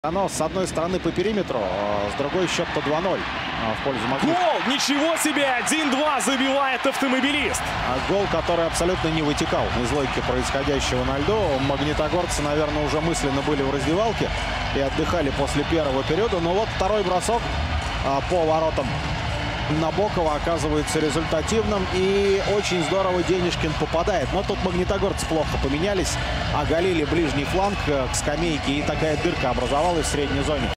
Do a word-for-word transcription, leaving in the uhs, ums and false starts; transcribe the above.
Оно с одной стороны по периметру, с другой счет-то два ноль в пользу Магнитогорца. Гол! Ничего себе! один-два забивает автомобилист. Гол, который абсолютно не вытекал из логики происходящего на льду. Магнитогорцы, наверное, уже мысленно были в раздевалке и отдыхали после первого периода. Но вот второй бросок по воротам Набокова оказывается результативным, и очень здорово Денишкин попадает. Но тут магнитогорцы плохо поменялись, оголили ближний фланг к скамейке, и такая дырка образовалась в средней зоне.